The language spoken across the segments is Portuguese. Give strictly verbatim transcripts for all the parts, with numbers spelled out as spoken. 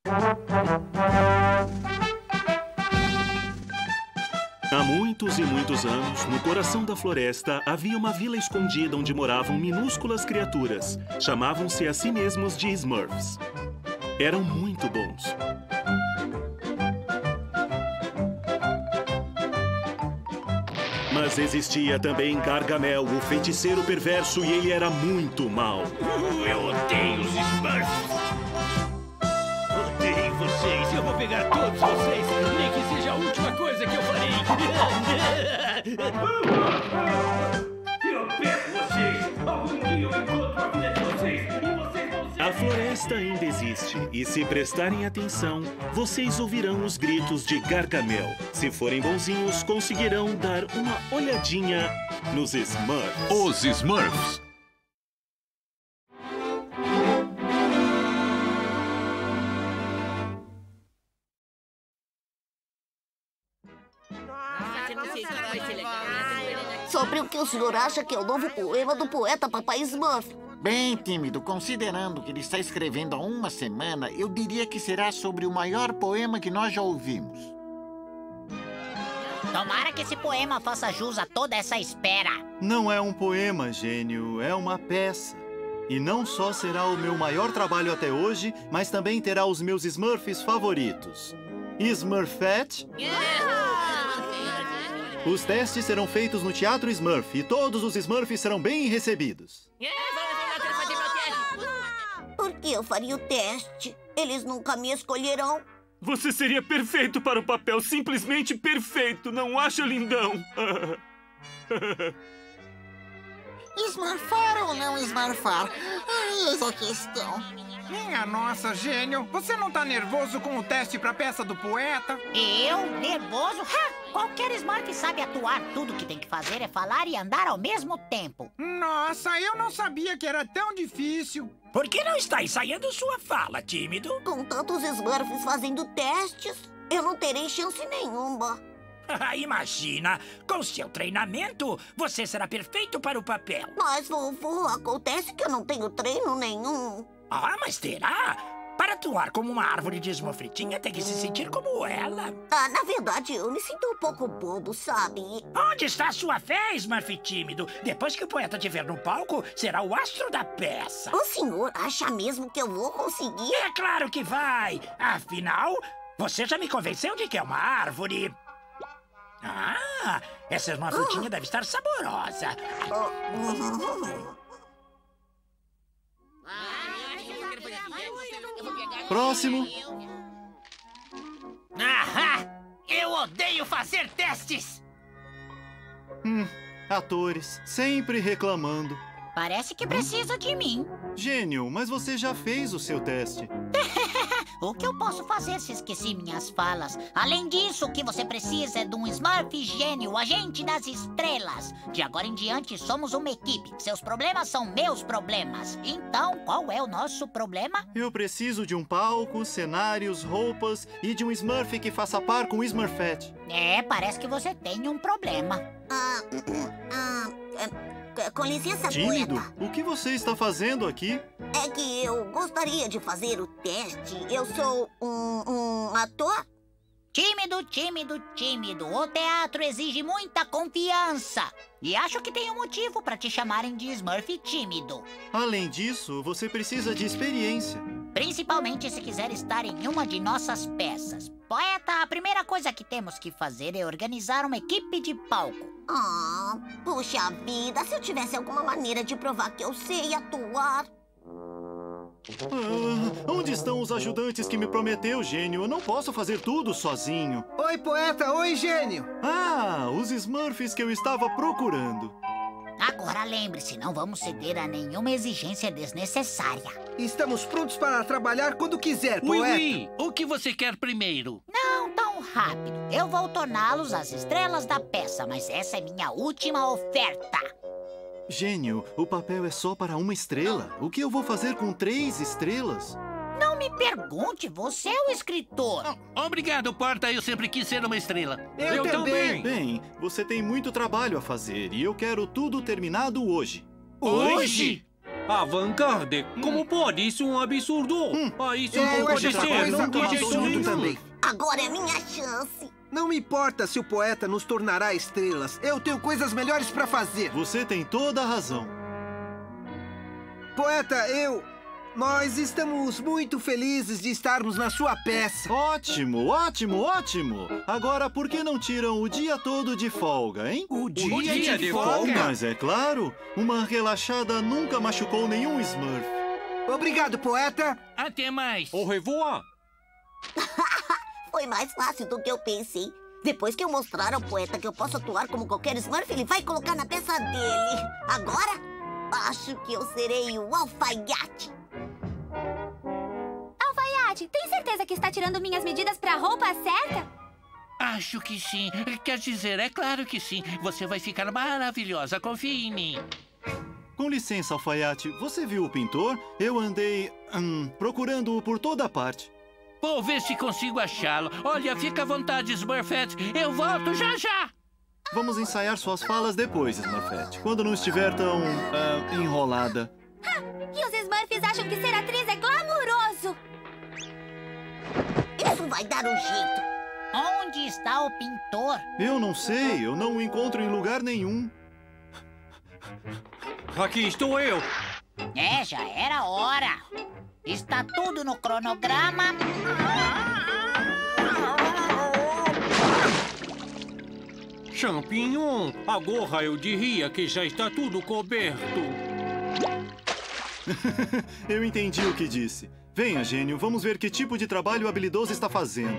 Há muitos e muitos anos, no coração da floresta, havia uma vila escondida onde moravam minúsculas criaturas. Chamavam-se a si mesmos de Smurfs. Eram muito bons. Mas existia também Gargamel, o feiticeiro perverso, e ele era muito mau. Uh, eu odeio os Smurfs! Odeio vocês! Eu vou pegar todos vocês, nem que seja a última coisa que eu farei! Eu pego vocês! Algum dia eu encontro a vida de vocês e vocês vão ser... A floresta ainda existe, e se prestarem atenção, vocês ouvirão os gritos de Gargamel. Se forem bonzinhos, conseguirão dar uma olhadinha nos Smurfs. Os Smurfs. Sobre o que o senhor acha que é o novo poema do poeta Papai Smurf? Bem, tímido, considerando que ele está escrevendo há uma semana, eu diria que será sobre o maior poema que nós já ouvimos. Tomara que esse poema faça jus a toda essa espera. Não é um poema, gênio, é uma peça. E não só será o meu maior trabalho até hoje, mas também terá os meus Smurfs favoritos. Smurfette. Os testes serão feitos no Teatro Smurf e todos os Smurfs serão bem recebidos. Por que eu faria o teste? Eles nunca me escolherão. Você seria perfeito para o papel, simplesmente perfeito, não acha, lindão? Smurfar ou não smurfar? Ah, essa é a questão. Minha nossa, gênio! Você não tá nervoso com o teste pra peça do poeta? Eu? Nervoso? Ha! Qualquer Smurf sabe atuar. Tudo que tem que fazer é falar e andar ao mesmo tempo. Nossa, eu não sabia que era tão difícil. Por que não está ensaiando sua fala, tímido? Com tantos Smurfs fazendo testes, eu não terei chance nenhuma. Imagina! Com seu treinamento, você será perfeito para o papel. Mas, vovô, acontece que eu não tenho treino nenhum. Ah, mas terá? Para atuar como uma árvore de esmofritinha, tem que se sentir como ela. Ah, na verdade, eu me sinto um pouco bobo, sabe? Onde está a sua fé, Smurf tímido? Depois que o poeta te ver no palco, será o astro da peça. O senhor acha mesmo que eu vou conseguir? É claro que vai! Afinal, você já me convenceu de que é uma árvore. Ah, essa esmofritinha oh. deve estar saborosa. Oh. Próximo. Ahá! Eu odeio fazer testes! Hum, atores, sempre reclamando. Parece que precisa de mim. Gênio, mas você já fez o seu teste. O que eu posso fazer se esqueci minhas falas? Além disso, o que você precisa é de um Smurf gênio, o agente das estrelas. De agora em diante, somos uma equipe. Seus problemas são meus problemas. Então, qual é o nosso problema? Eu preciso de um palco, cenários, roupas e de um Smurf que faça par com o Smurfette. É, parece que você tem um problema. Ah, ah, ah. Com licença, Tímido, poeta. o que você está fazendo aqui? É que eu gostaria de fazer o teste. Eu sou um, um ator? Tímido, tímido, tímido. O teatro exige muita confiança. E acho que tem um motivo para te chamarem de Smurf tímido. Além disso, você precisa de experiência. Principalmente se quiser estar em uma de nossas peças. Poeta, a primeira coisa que temos que fazer é organizar uma equipe de palco. Ah, puxa vida, se eu tivesse alguma maneira de provar que eu sei atuar. Ah, onde estão os ajudantes que me prometeu, gênio? Eu não posso fazer tudo sozinho. Oi, poeta! Oi, gênio! Ah, os Smurfs que eu estava procurando. Agora lembre-se, não vamos ceder a nenhuma exigência desnecessária. Estamos prontos para trabalhar quando quiser, Ui, poeta. ui. O que você quer primeiro? Não tão rápido. Eu vou torná-los as estrelas da peça, mas essa é minha última oferta. Gênio, o papel é só para uma estrela. O que eu vou fazer com três estrelas? Não me pergunte, você é o escritor. Oh, obrigado, Porta. Eu sempre quis ser uma estrela. Eu, eu também. Bem, você tem muito trabalho a fazer e eu quero tudo terminado hoje. Hoje? Avant-garde? Como pode? Isso é um absurdo. Hum. Ah, isso É, não eu pode acho essa ser. coisa Não um pode ser absurdo isso. também. Agora é minha chance. Não me importa se o poeta nos tornará estrelas. Eu tenho coisas melhores pra fazer. Você tem toda a razão. Poeta, eu... Nós estamos muito felizes de estarmos na sua peça. Ótimo, ótimo, ótimo! Agora, por que não tiram o dia todo de folga, hein? O dia, dia de folga? Mas é claro, uma relaxada nunca machucou nenhum Smurf. Obrigado, poeta. Até mais. Au revoir. Foi mais fácil do que eu pensei. Depois que eu mostrar ao poeta que eu posso atuar como qualquer Smurf, ele vai colocar na peça dele. Agora, acho que eu serei o alfaiate. Alfaiate, tem certeza que está tirando minhas medidas para a roupa certa? Acho que sim. Quer dizer, é claro que sim. Você vai ficar maravilhosa, confie em mim. Com licença, alfaiate, você viu o pintor? Eu andei hum, procurando-o por toda parte. Vou ver se consigo achá-lo. Olha, fica à vontade, Smurfette. Eu volto já já. Vamos ensaiar suas falas depois, Smurfette, quando não estiver tão ah, enrolada. Ha! E os Smurfs acham que ser atriz é glamouroso. Isso vai dar um jeito. Onde está o pintor? Eu não sei, eu não o encontro em lugar nenhum. Aqui estou eu. É, já era hora. Está tudo no cronograma. Champignon, agora eu diria que já está tudo coberto. Eu entendi o que disse. Venha, gênio, vamos ver que tipo de trabalho habilidoso está fazendo.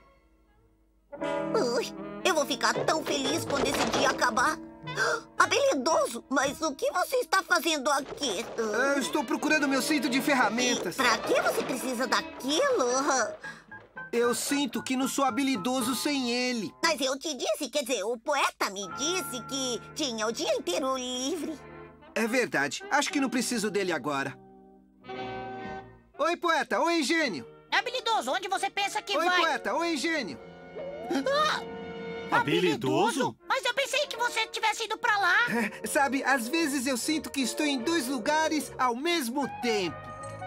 Ui, eu vou ficar tão feliz quando esse dia acabar. Habilidoso? Mas o que você está fazendo aqui? Eu estou procurando meu cinto de ferramentas. Pra que você precisa daquilo? Eu sinto que não sou habilidoso sem ele. Mas eu te disse, quer dizer, o poeta me disse que tinha o dia inteiro livre. É verdade. Acho que não preciso dele agora. Oi, poeta. Oi, gênio. Habilidoso, onde você pensa que Oi, vai? poeta. Oi, gênio. Ah, habilidoso? Mas eu pensei que você tivesse ido pra lá. Sabe, às vezes eu sinto que estou em dois lugares ao mesmo tempo.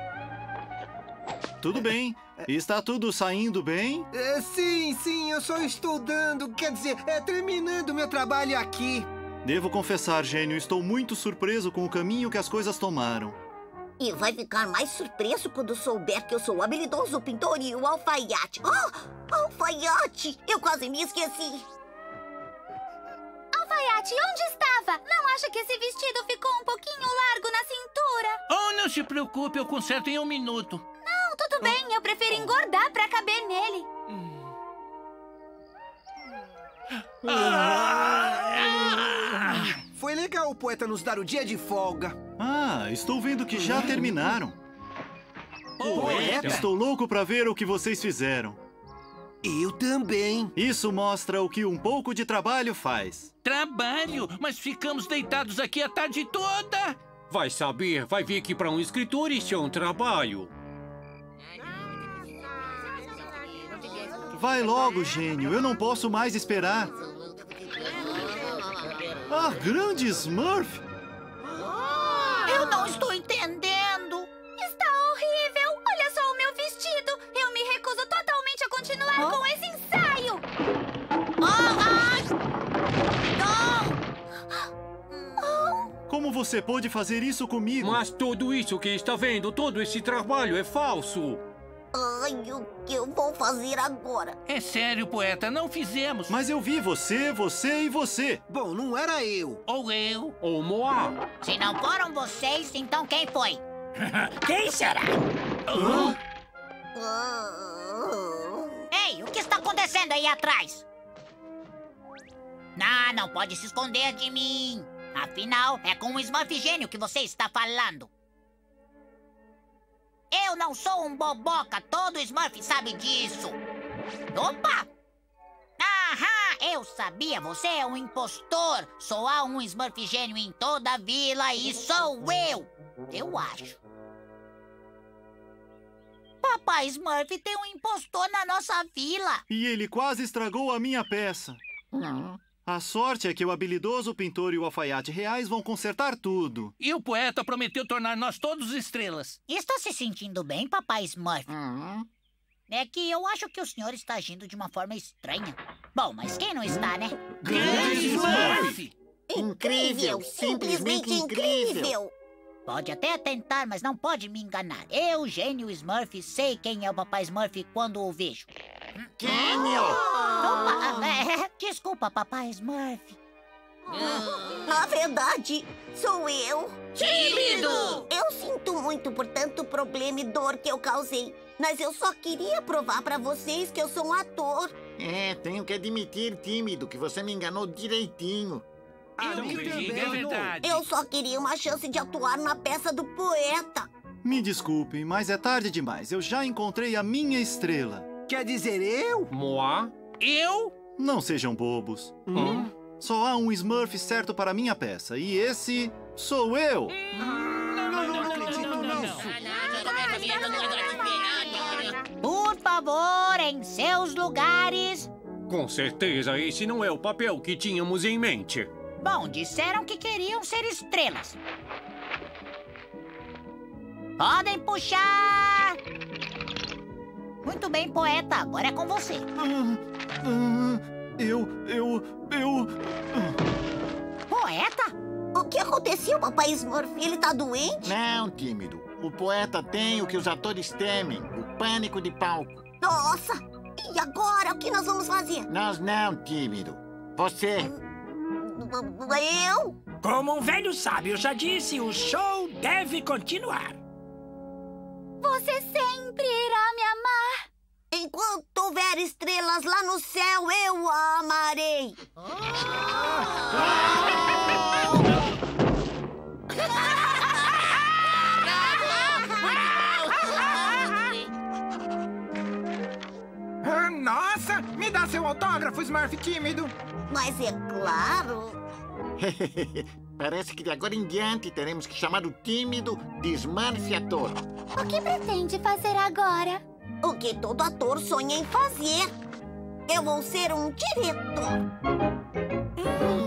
Tudo bem. Está tudo saindo bem? É, sim, sim, eu só estou dando, quer dizer, é, terminando meu trabalho aqui. Devo confessar, gênio, estou muito surpreso com o caminho que as coisas tomaram. E vai ficar mais surpreso quando souber que eu sou o habilidoso pintor e o alfaiate. Oh, alfaiate! Eu quase me esqueci. Alfaiate, onde estava? Não acha que esse vestido ficou um pouquinho largo na cintura? Oh, não se preocupe, eu conserto em um minuto. Não, tudo bem. Eu prefiro engordar pra caber nele. Foi legal o poeta nos dar o dia de folga. Ah, estou vendo que já terminaram. Poeta? Estou louco para ver o que vocês fizeram. Eu também. Isso mostra o que um pouco de trabalho faz. Trabalho? Mas ficamos deitados aqui a tarde toda. Vai saber, vai vir aqui para um escritor e isso é um trabalho. Vai logo, gênio. Eu não posso mais esperar. Ah, grande Smurf! Eu não estou entendendo. Está horrível. Olha só o meu vestido. Eu me recuso totalmente a continuar Hã? com esse ensaio. Ah, ah, Como você pôde fazer isso comigo? Mas tudo isso que está vendo, todo esse trabalho é falso. Ai, o que eu vou fazer agora? É sério, poeta, não fizemos. Mas eu vi você, você e você. Bom, não era eu. Ou eu. Ou Moá. se não foram vocês, então quem foi? Quem será? Ah, Ei, o que está acontecendo aí atrás? Não, não pode se esconder de mim. Afinal, é com um Smurf gênio que você está falando. Eu não sou um boboca, todo Smurf sabe disso. Opa! Aham, eu sabia, você é um impostor. Só há um Smurf gênio em toda a vila e sou eu. Eu acho. Papai Smurf tem um impostor na nossa vila. E ele quase estragou a minha peça. A sorte é que o habilidoso pintor e o alfaiate reais vão consertar tudo. E o poeta prometeu tornar nós todos estrelas. Está se sentindo bem, papai Smurf? Uhum. É que eu acho que o senhor está agindo de uma forma estranha. Bom, mas quem não está, né? Grande Smurf! Incrível! Simplesmente incrível! Pode até tentar, mas não pode me enganar. Eu, Gênio Smurf, sei quem é o papai Smurf quando o vejo. Gênio! Opa, é, desculpa, papai Smurf. Na verdade, sou eu. Tímido! Eu sinto muito por tanto problema e dor que eu causei. Mas eu só queria provar pra vocês que eu sou um ator. É, tenho que admitir, tímido, que você me enganou direitinho. Eu me diga, é verdade. Eu só queria uma chance de atuar na peça do poeta. Me desculpem, mas é tarde demais. Eu já encontrei a minha estrela. Quer dizer eu? Moi? Eu? Não sejam bobos. Hum? Só há um Smurf certo para a minha peça. E esse sou eu. Não, não, não, acredito nisso. Por favor, em seus lugares. Com certeza, esse não é o papel que tínhamos em mente. Bom, disseram que queriam ser estrelas. Podem puxar! Muito bem, poeta. Agora é com você. Ah, ah, eu, eu, eu... ah. Poeta? O que aconteceu, papai Smurf? Ele tá doente? Não, tímido. O poeta tem o que os atores temem, o pânico de palco. Nossa! E agora? O que nós vamos fazer? Nós não, tímido. Você. Eu? Como um velho sábio já disse, o show deve continuar. Você sempre irá me amar. Enquanto houver estrelas lá no céu, eu a amarei. Ah, nossa! Me dá seu autógrafo, Smurf tímido. Mas é claro. Parece que de agora em diante teremos que chamar o tímido de Smurf ator. O que pretende fazer agora? O que todo ator sonha em fazer. Eu vou ser um diretor. Hum.